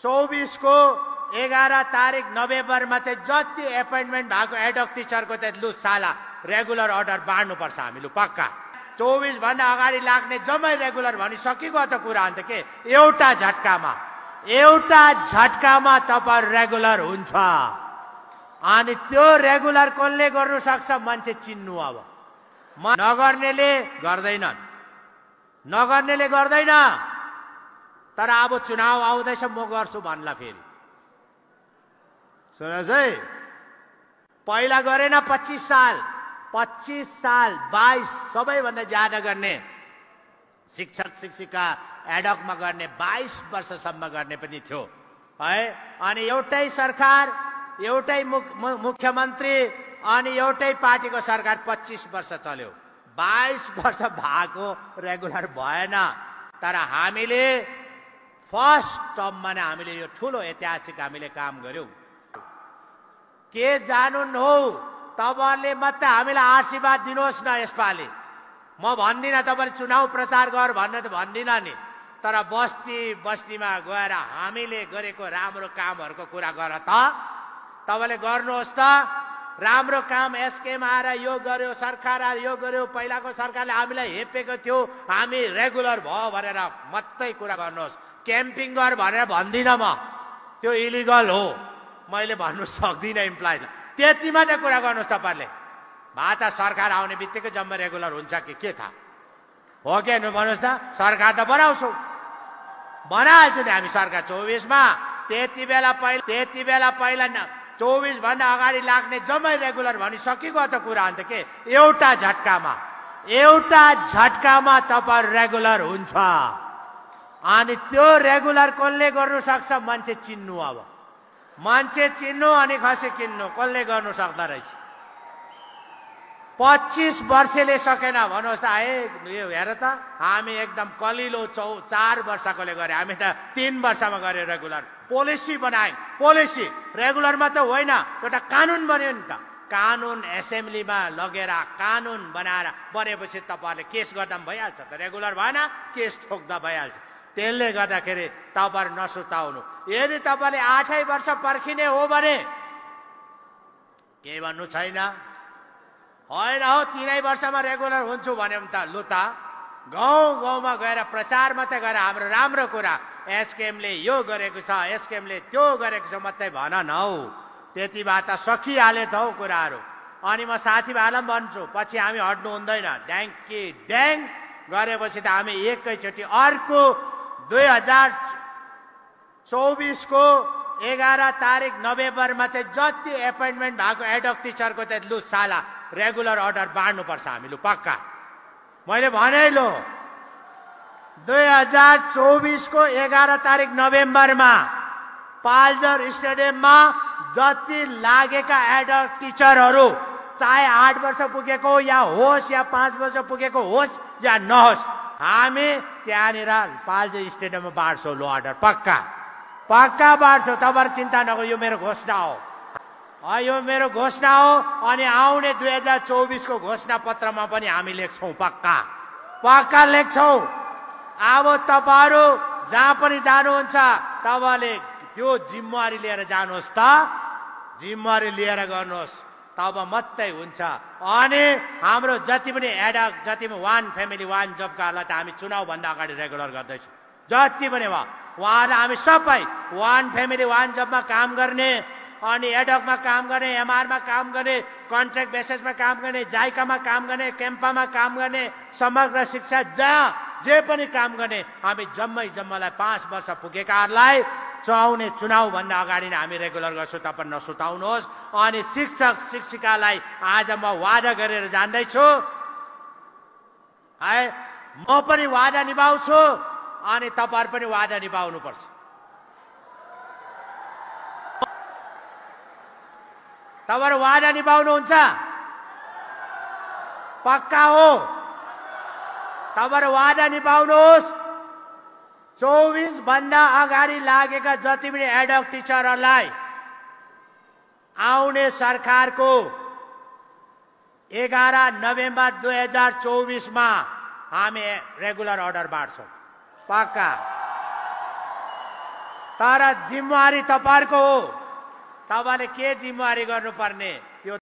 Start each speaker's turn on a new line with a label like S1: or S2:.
S1: 24 को 11 तारिक नोभेम्बरमा चाहिँ जति एपोइन्टमेन्ट भएको एडहक टिचरको चाहिँ लु साला रेगुलर अर्डर बाँड्नुपर्छ हामीले पक्का। 24 भन्दा अगाडि लाग्ने जम्मै रेगुलर भनिसकेको त कुरा अन्त के एउटा झट्कामा तपाईहरु रेगुलर हुन्छ। अनि त्यो रेगुलर कसले गर्नु सक्छ मान्छे चिन्नु। अब नगर्नेले गर्दैन तर अब चुनाव आउँदैछ म गर्छु भन्ला फेरि। सुन्नुहोस् है, पहिला गरेन 25 साल 22 सबैभन्दा ज्यादा गर्ने शिक्षक शिक्षिका एडहकमा गर्ने 22 वर्षसम्म गर्ने पनि थियो है। अनि एउटै सरकार एउटै मुख्यमन्त्री अनि एउटै पार्टीको सरकार 25 वर्ष चल्यो। 22 वर्ष भएको रेगुलर भएन। तर हामीले फर्स्ट टर्ममा नै हामीले यो ठुलो ऐतिहासिक हामीले काम गर्यौं। के जानु हो तपाईहरुले मात्र हामीलाई आशीर्वाद दिनुहोस् न यसपालि। म भन्दिनँ तपाईले चुनाव प्रचार गर भन्न त भन्दिनँ नि, तर बस्ती बस्तीमा गएर हामीले गरेको राम्रो कामहरुको कुरा गर त। तपाईले गर्नुहोस् त राम्रो काम। एसकेएम आएर यो गर्यो, सरकार आएर यो गर्यो, पहिलाको सरकारले हामीलाई हेपेको थियो, हामी रेगुलर भयो भनेर मात्रै कुरा गर्नुहोस्। क्याम्पिङ गर भनेर भन्दिनँ म, त्यो इलिगल हो, मैले भन्नु सक्दिनँ इम्प्लाइजलाई। त्यति मात्रै कुरा गर्नुहोस् तपाईहरुले। भाता सरकार आउने बित्तिकै जम्मै रेगुलर हुन्छ कि के थाहा हो कि भन्नुहोस् त। सरकार त बनाउँछौ, बनाइहाल्छौँ नि हामी सरकार 24 मा। त्यति बेला पहिला 24 भन्दा अगाडि लाग्ने जम्मै रेगुलर भनिसकेको त कुरा अन्त के एउटा झट्कामा तपाईहरु रेगुलर हुन्छ। अनि त्यो रेगुलर कसले गर्नु सक्छ मान्छे चिन्नु। अब मान्छे चिन्नु अनि खसी किन्नु कसले गर्नु सक्दा रहेछ। 25 वर्षले सकेन भन्नुहोस् त। यो हेर त हामी एकदम कलिलो 4 वर्षकोले गरे, हामी त 3 वर्षमा गरे रेगुलर। पोलिसी बनाए, पोलिसी रेगुलर मात्र होइन, एउटा कानुन बन्यो नि त। कानुन एसेम्ब्लीमा लगेर कानुन बनाएर बनेपछि तपाईहरुले केस गर्दा पनि भइहाल्छ त। रेगुलर भएन केस ठोक्दा भइहाल्छ। त्यसले गर्दाखेरि तपाईहरु नसुताउनु। यदि तपाईले 8 वर्ष पर्खिने हो भने के भन्नु छैन, होइन हो 3 वर्षमा रेगुलर हुन्छु भन्यो भने त लु त गाउँमा गएर प्रचार मात्रै गरेर हाम्रो राम्रो कुरा एसकेएमले यो गरेको छ, एसकेएमले त्यो गरेको छ मात्रै भन न हौ। त्यति भए त सकिहाले त हौ कुराहरू। अनि म साथीभाइलाई पनि भन्छु, पछि हामी हट्नु हुँदैन। ड्याङ गरेपछि त हामी एकैचोटि अर्को 2024 को 11 तारिक नोभेम्बरमा चाहिँ जति एपोइन्टमेन्ट भएको एडहक टिचरको चाहिँ लु साला रेगुलर अर्डर बाँड्नुपर्छ हामीले पक्का। मैले भने लो 2024 को 11 तारिक नोभेम्बरमा पाल्जर स्टेडियममा जति लागेका एडहक टिचरहरू चाहे 8 वर्ष पुगेको या होस् या 5 वर्ष पुगेको होस् या नहोस्, हामी त्यहाँनिर पाल्जर स्टेडियममा बाँड्छौँ लो अर्डर पक्का बाँड्छौँ। तपाईहरु चिन्ता नगर्नु, यो मेरो घोषणा हो। यो मेरो घोषणा हो। अनि आउने 2024 को घोषणा पत्रमा पनि हामी लेख्छौँ पक्का लेख्छौँ। अब तपाईहरु जहाँ पनि जानुहुन्छ तपाईले त्यो जिम्मेवारी लिएर जानुहोस् त, जिम्मेवारी लिएर गर्नुहोस्, तब मात्रै हुन्छ। अनि हाम्रो जति पनि एडहक जति पनि 1 फ्यामिली 1 जबकाहरूलाई त हामी चुनाव भन्दा अगाडि रेगुलर गर्दैछौँ। जति पनि भयो उहाँहरूलाई हामी सबै 1 फ्यामिली 1 जबमा काम गर्ने अनि एडहकमा काम गर्ने, एमआरमा काम गर्ने, कन्ट्र्याक्ट बेसिसमा काम गर्ने, जाइकामा काम गर्ने, क्याम्पामा काम गर्ने, समग्र शिक्षा जहाँ जे पनि काम गर्ने हामी जम्मैलाई 5 वर्ष पुगेकाहरूलाई चाउने चुनाव भन्दा अगाडि नै हामी रेगुलर गर्छौँ। तपाईं नसुताउनुहोस्। अनि शिक्षक शिक्षिकालाई आज म वादा गरेर जान्दैछु है, म पनि वादा निभाउँछु अनि तपाईहरु पनि वादा निभाउनुपर्छ। तपाईहरु वादा निभाउनुहुन्छ पक्का हो? तपाईहरु वादा निभाउनुहोस्। 24 भन्दा अगाडि लागेका जति पनि एडहक टिचरहरूलाई आउने सरकारको 11 नोभेम्बर 2024 मा हामी रेगुलर अर्डर बाँड्छौँ पक्का। तर जिम्मेवारी तपाईहरुको हो। तपाईले के जिम्मेवारी गर्नुपर्ने त्यो